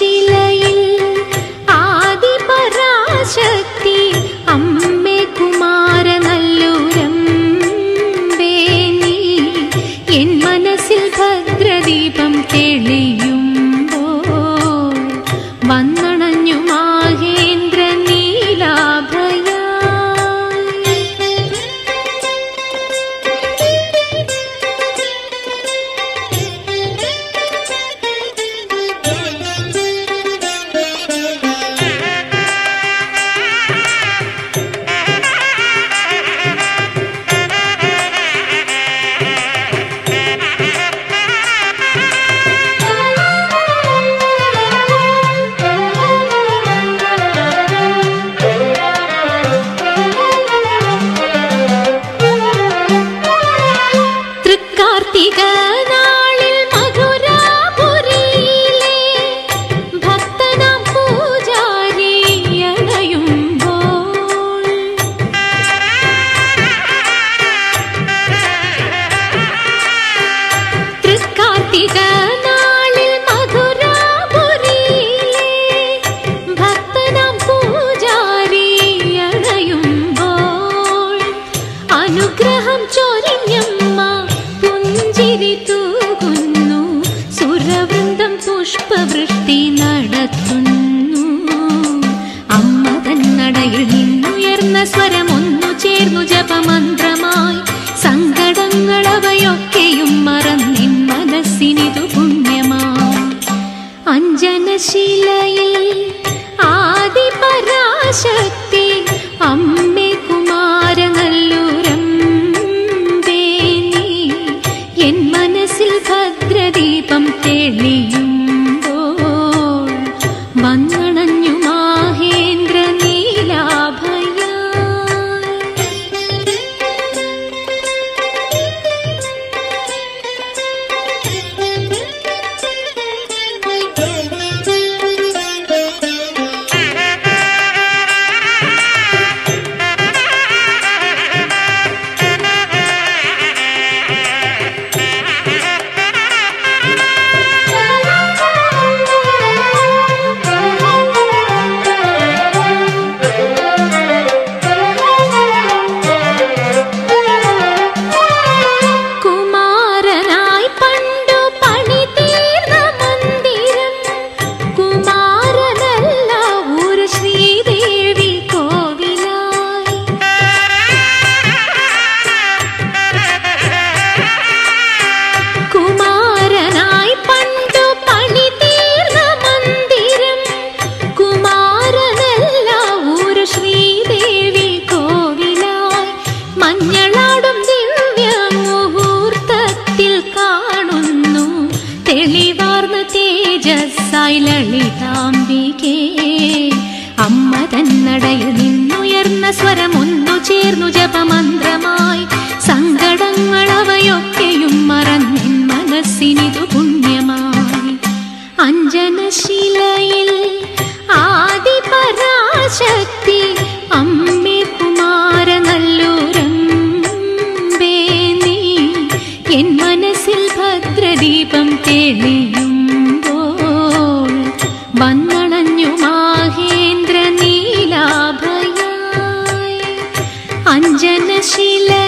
അഞ്ജനശിലയിൽ ആദിപരാശക്തി അമ്മേ കുമാരനല്ലൂരമ്പേ നീ എൻ മനസ്സിൽ ഭദ്രദീപം തെളിയുമ്പോൾ വന്നണഞ്ഞു മാഹേന്ദ്ര നീലാഭയ. പുഷ്പവൃഷ്ടി നടത്തുന്നു അമ്മ തന്നടയിൽ നിന്നുയർന്ന സ്വരമൊന്നു ചേർന്നു ജപമന്ത്രമായി സങ്കടങ്ങളവയൊക്കെയും മറന്നിൻ മനസ്സിനിതു പുണ്യമായി. അഞ്ജനശിലയിൽ ആദിപരാശക്തി അമ്മേ കുമാരനല്ലൂരമ്പേ നീ എൻ മനസ്സിൽ ഭദ്രദീപം തെളിയും വന്നണഞ്ഞു മാഹേന്ദ്ര നീലാഭയ. ലളിതാംബികേ അമ്മ തന്നടയിൽ നിന്നുയർന്ന സ്വരമൊന്നു ചേർന്നു ജപമന്ത്രമായി സങ്കടങ്ങളവയൊക്കെയും മറന്നിൻ മനസ്സിനിതു പുണ്യമായി. അഞ്ജനശിലയിൽ ആദിപരാശക്തി അമ്മേ കുമാരനല്ലൂരമ്പേ നീ എൻ മനസ്സിൽ ഭദ്രദീപം തെളിയും വന്നണഞ്ഞു മാഹേന്ദ്ര നീലാഭയ. അഞ്ജനശില